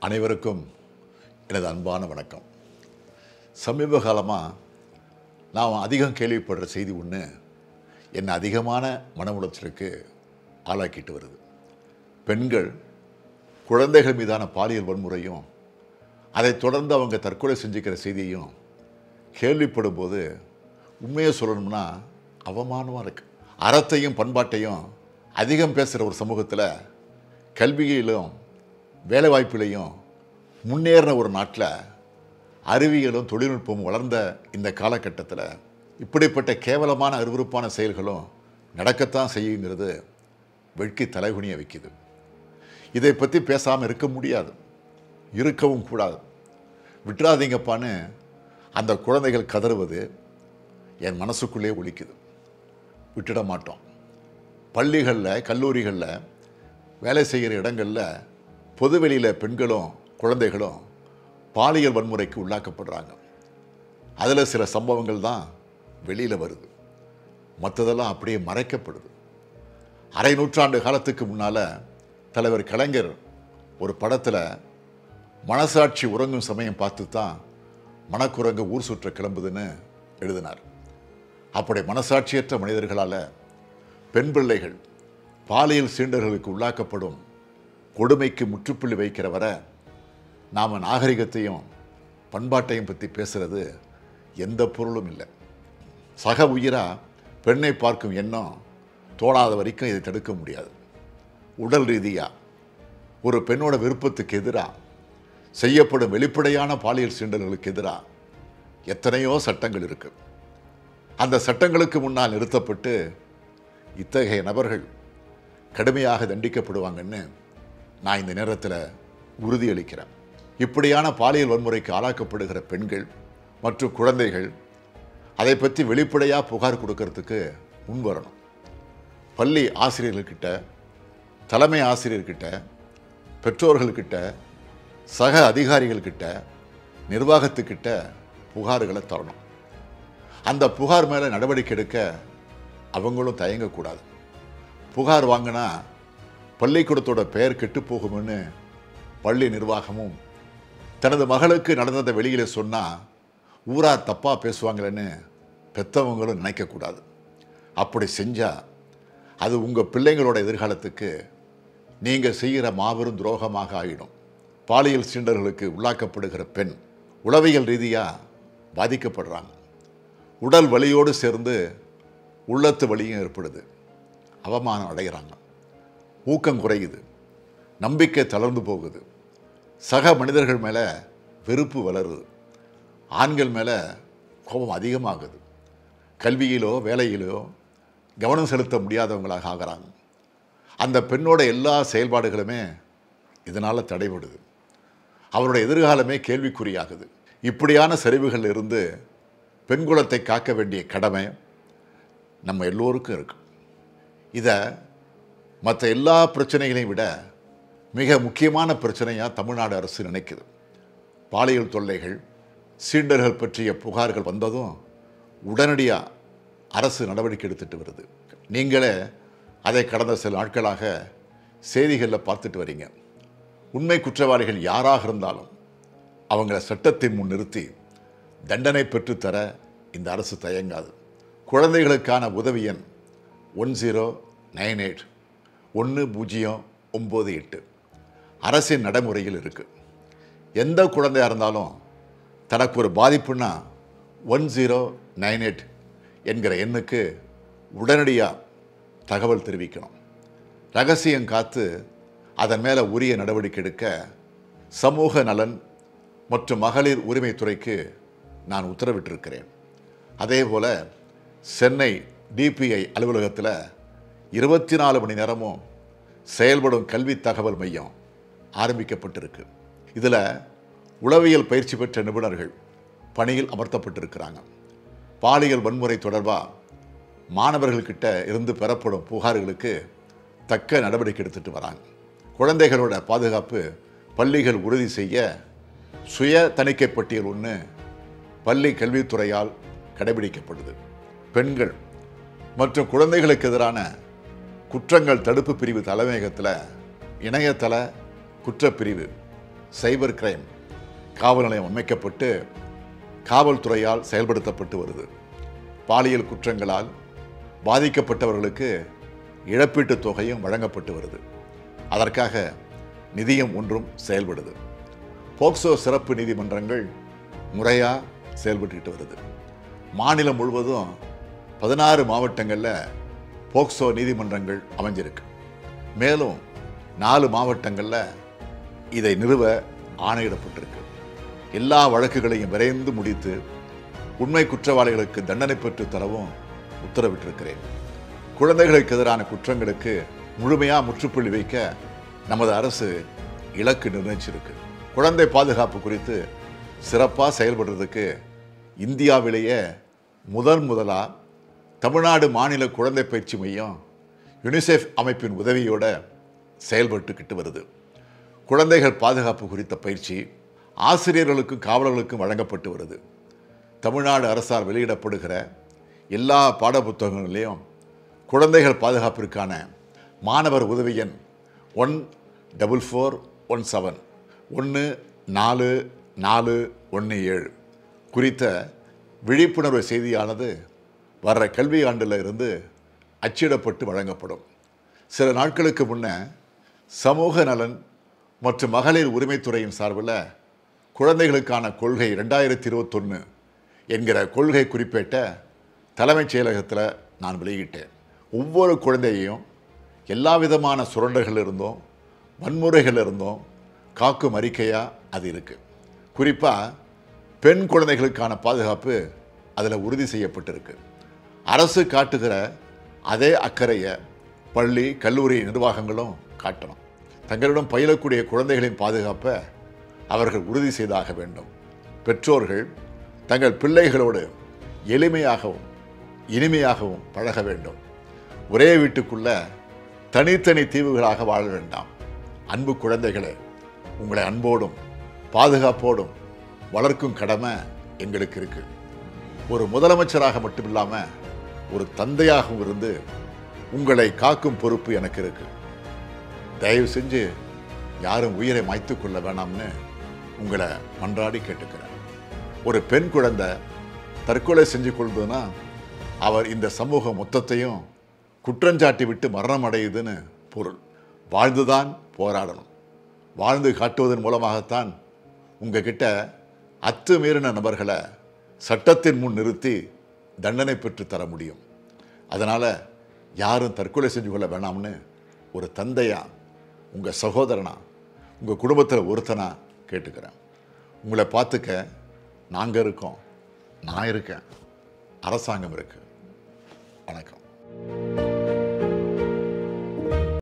அனைவருக்கும் எனது அன்பான வணக்கம். சமீப காலமாக நான் அதிகம் கேள்விப்படுற செய்தி ஒன்று என்னை அதிகமான மன உளைச்சலுக்கு ஆளாக்கிட்டு வருது. பெண்கள் குழந்தைகள் மீதான பாலியல் வன்முறையும் அதைத் தொடர்ந்து அவங்க தற்கொலை செஞ்சுக்கிற செய்தியையும் கேள்விப்படும் போது உண்மையை சொல்லணும்னா அவமானமாக இருக்குது. அறத்தையும் பண்பாட்டையும் அதிகம் பேசுகிற ஒரு சமூகத்தில் கல்வியிலும் வேலைவாய்ப்பிலையும் முன்னேறின ஒரு நாட்டில் அறிவியலும் தொழில்நுட்பமும் வளர்ந்த இந்த காலகட்டத்தில் இப்படிப்பட்ட கேவலமான அருவருப்பான செயல்களும் நடக்கத்தான் செய்யுங்கிறது வெட்கி தலைகுனிய வைக்குது. இதை பற்றி பேசாமல் இருக்க முடியாது, இருக்கவும் கூடாது. விட்டுறாதீங்கப்பான்னு அந்த குழந்தைகள் கதறுவது என் மனசுக்குள்ளே ஒலிக்குது. விட்டுட மாட்டோம். பள்ளிகளில் கல்லூரிகளில் வேலை செய்கிற இடங்களில் பொதுவெளியில் பெண்களும் குழந்தைகளும் பாலியல் வன்முறைக்கு உள்ளாக்கப்படுறாங்க. அதில் சில சம்பவங்கள் தான் வெளியில் வருது, மற்றதெல்லாம் அப்படியே மறைக்கப்படுது. அரை நூற்றாண்டு காலத்துக்கு முன்னால் தலைவர் கலைஞர் ஒரு படத்தில் மனசாட்சி உறங்கும் சமயம் பார்த்து தான் மனக்குரங்கு ஊர் சுற்ற கிளம்புதுன்னு எழுதினார். அப்படி மனசாட்சியற்ற மனிதர்களால் பெண் பிள்ளைகள் பாலியல் சீண்டல்களுக்கு உள்ளாக்கப்படும் கொடுமைக்கு முற்றுப்புள்ளி வைக்கிற வரை நாம் நாகரிகத்தையும் பண்பாட்டையும் பற்றி பேசுகிறது எந்த பொருளும் இல்லை. சக உயிராக பெண்ணை பார்க்கும் எண்ணம் தோணாத வரைக்கும் இதை தடுக்க முடியாது. உடல் ரீதியாக ஒரு பெண்ணோட விருப்பத்துக்கு எதிராக செய்யப்படும் வெளிப்படையான பாலியல் சீண்டல்களுக்கு எதிராக எத்தனையோ சட்டங்கள் இருக்குது. அந்த சட்டங்களுக்கு முன்னால் நிறுத்தப்பட்டு இத்தகைய நபர்கள் கடுமையாக தண்டிக்கப்படுவாங்கன்னு நான் இந்த நேரத்தில் உறுதியளிக்கிறேன். இப்படியான பாலியல் வன்முறைக்கு ஆளாக்கப்படுகிற பெண்கள் மற்றும் குழந்தைகள் அதை பற்றி வெளிப்படையாக புகார் கொடுக்கறதுக்கு முன் வரணும். பள்ளி ஆசிரியர்கள்கிட்ட, தலைமை ஆசிரியர்கிட்ட, பெற்றோர்கள்கிட்ட, சக அதிகாரிகள்கிட்ட, நிர்வாகத்துக்கிட்ட புகார்களை தரணும். அந்த புகார் மேலே நடவடிக்கை எடுக்க அவங்களும் தயங்கக்கூடாது. புகார் வாங்கினா பள்ளிக்கூடத்தோட பெயர் கெட்டு போகும்னு பள்ளி நிர்வாகமும் தனது மகளுக்கு நடந்ததை வெளியில் சொன்னால் ஊரார் தப்பாக பேசுவாங்களேன்னு பெற்றவங்களும் நினைக்கக்கூடாது. அப்படி செஞ்சால் அது உங்கள் பிள்ளைங்களோட எதிர்காலத்துக்கு நீங்கள் செய்கிற மாபெரும் துரோகமாக ஆகிடும். பாலியல் சீண்டல்களுக்கு உள்ளாக்கப்படுகிற பெண் உளவியல் ரீதியாக பாதிக்கப்படுறாங்க. உடல் வலியோடு சேர்ந்து உள்ளத்து வலியும் ஏற்படுது. அவமானம் அடைகிறாங்க. ஊக்கம் குறையுது. நம்பிக்கை தளர்ந்து போகுது. சக மனிதர்கள் மேலே வெறுப்பு வளருது. ஆண்கள் மேலே கோபம் அதிகமாகுது. கல்வியிலோ வேலையிலோ கவனம் செலுத்த முடியாதவங்களாக ஆகிறாங்க. அந்த பெண்ணோட எல்லா செயல்பாடுகளுமே இதனால் தடைபடுது. அவருடைய எதிர்காலமே கேள்விக்குறியாகுது. இப்படியான சரிவுகளில் இருந்து பெண்குலத்தை காக்க வேண்டிய கடமை நம்ம எல்லோருக்கும் இருக்கு. இதை மற்ற எல்லா பிரச்சனைகளையும் விட மிக முக்கியமான பிரச்சனையாக தமிழ்நாடு அரசு நினைக்குது. பாலியல் தொல்லைகள், சீண்டல்கள் பற்றிய புகார்கள் வந்ததும் உடனடியாக அரசு நடவடிக்கை எடுத்துகிட்டு வருது. நீங்களே அதை கடந்த சில நாட்களாக செய்திகளில் பார்த்துட்டு வரீங்க. உண்மை குற்றவாளிகள் யாராக இருந்தாலும் அவங்கள சட்டத்தின் முன் நிறுத்தி தண்டனை பெற்றுத்தர இந்த அரசு தயங்காது. குழந்தைகளுக்கான உதவி எண் 1098 1098 அரசின் நடைமுறையில் இருக்குது. எந்த குழந்தையாக இருந்தாலும் தனக்கு ஒரு பாதிப்புன்னா 1098 என்கிற எண்ணுக்கு உடனடியாக தகவல் தெரிவிக்கணும். ரகசியம் காத்து அதன் மேலே உரிய நடவடிக்கை எடுக்க சமூக நலன் மற்றும் மகளிர் உரிமைத்துறைக்கு நான் உத்தரவிட்டிருக்கிறேன். அதே போல் சென்னை டிபிஐ அலுவலகத்தில் 24 மணி நேரமும் செயல்படும் கல்வி தகவல் மையம் ஆரம்பிக்கப்பட்டிருக்கு. இதில் உளவியல் பயிற்சி பெற்ற நிபுணர்கள் பணியில் அமர்த்தப்பட்டிருக்கிறாங்க. பாலியல் வன்முறை தொடர்பாக மாணவர்கள்கிட்ட இருந்து பெறப்படும் புகார்களுக்கு தக்க நடவடிக்கை எடுத்துகிட்டு வராங்க. குழந்தைகளோட பாதுகாப்பு பள்ளிகள் உறுதி செய்ய சுய தணிக்கை பட்டியல் ஒன்று பள்ளி கல்வித்துறையால் கடைபிடிக்கப்படுது. பெண்கள் மற்றும் குழந்தைகளுக்கு எதிரான குற்றங்கள் தடுப்பு பிரிவு தலைமையகத்தில் இணையதள குற்றப்பிரிவு சைபர் கிரைம் காவல் நிலையம் அமைக்கப்பட்டு காவல்துறையால் செயல்படுத்தப்பட்டு வருது. பாலியல் குற்றங்களால் பாதிக்கப்பட்டவர்களுக்கு இழப்பீட்டுத் தொகையும் வழங்கப்பட்டு வருது. அதற்காக நிதியம் ஒன்றும் செயல்படுது. போக்சோ சிறப்பு நீதிமன்றங்கள் முறையாக செயல்பட்டுக்கிட்டு வருது. மாநிலம் முழுவதும் 16 மாவட்டங்களில் போக்சோ நீதிமன்றங்கள் அமைஞ்சிருக்கு. மேலும் 4 மாவட்டங்களில் இதை நிறுவ ஆணையிடப்பட்டிருக்கு. எல்லா வழக்குகளையும் விரைந்து முடித்து உண்மை குற்றவாளிகளுக்கு தண்டனை பெற்று தரவும் உத்தரவிட்டிருக்கிறேன். குழந்தைகளுக்கு எதிரான குற்றங்களுக்கு முழுமையாக முற்றுப்புள்ளி வைக்க நமது அரசு இலக்கு நிர்ணயிச்சிருக்கு. குழந்தை பாதுகாப்பு குறித்து சிறப்பாக செயல்படுறதுக்கு இந்தியாவிலேயே முதலாக தமிழ்நாடு மாநில குழந்தை பயிற்சி மையம் யுனிசெஃப் அமைப்பின் உதவியோடு செயல்பட்டுக்கிட்டு வருது. குழந்தைகள் பாதுகாப்பு குறித்த பயிற்சி ஆசிரியர்களுக்கும் காவலர்களுக்கும் வழங்கப்பட்டு வருது. தமிழ்நாடு அரசால் வெளியிடப்படுகிற எல்லா பாடப்புத்தகங்களிலையும் குழந்தைகள் பாதுகாப்பிற்கான மாணவர் உதவி எண் 14417 14417 குறித்த விழிப்புணர்வு செய்தியானது வர்ற கல்வி ஆண்டில் இருந்து அச்சிடப்பட்டு வழங்கப்படும். சில நாட்களுக்கு முன்ன சமூக நலன் மற்றும் மகளிர் உரிமைத்துறையின் சார்பில் குழந்தைகளுக்கான கொள்கை 2021 என்கிற கொள்கை குறிப்பிட்ட தலைமைச் செயலகத்தில் நான் வெளியிட்டேன். ஒவ்வொரு குழந்தையையும் எல்லா விதமான சுரண்டல்கள் இருந்தும் வன்முறைகள் இருந்தும் காக்கும் அறிக்கையாக அது இருக்குது. குறிப்பாக பெண் குழந்தைகளுக்கான பாதுகாப்பு அதில் உறுதி செய்யப்பட்டிருக்கு. அரசு காட்டுகிற அதே அக்கறையை பள்ளி கல்லூரி நிர்வாகங்களும் காட்டணும். தங்களிடம் பயிலக்கூடிய குழந்தைகளின் பாதுகாப்பை அவர்கள் உறுதி செய்தாக வேண்டும். பெற்றோர்கள் தங்கள் பிள்ளைகளோடு எளிமையாகவும் இனிமையாகவும் பழக வேண்டும். ஒரே வீட்டுக்குள்ள தனித்தனி தீவுகளாக வாழ வேண்டாம். அன்பு குழந்தைகளே, உங்களை அன்போடும் பாதுகாப்போடும் வளர்க்கும் கடமை எங்களுக்கு இருக்கு. ஒரு முதலமைச்சராக மட்டும் இல்லாமல் ஒரு தந்தையாகவும் இருந்து உங்களை காக்கும் பொறுப்பு எனக்கு இருக்கு. தயவு செஞ்சு யாரும் உயிரை மாய்த்து கொள்ள வேணாம்னு உங்களை மன்றாடி கேட்டுக்கிறேன். ஒரு பெண் குழந்தை தற்கொலை செஞ்சு கொள்வதுன்னா அவர் இந்த சமூகம் மொத்தத்தையும் குற்றஞ்சாட்டி விட்டு மரணம் அடையுதுன்னு பொருள். வாழ்ந்துதான் போராடணும். வாழ்ந்து காட்டுவதன் மூலமாகத்தான் உங்ககிட்ட அத்துமீறின நபர்களை சட்டத்தின் முன் நிறுத்தி தண்டனை பெற்று தர முடியும். அதனால் யாரும் தற்கொலை செஞ்சு கொள்ள வேணாம்னு ஒரு தந்தையா, உங்கள் சகோதரனா, உங்கள் குடும்பத்தில் ஒருத்தனா கேட்டுக்கிறேன். உங்களை பார்த்துக்க நாங்கள் இருக்கோம், நான் இருக்கேன், அரசாங்கம் இருக்கு. வணக்கம்.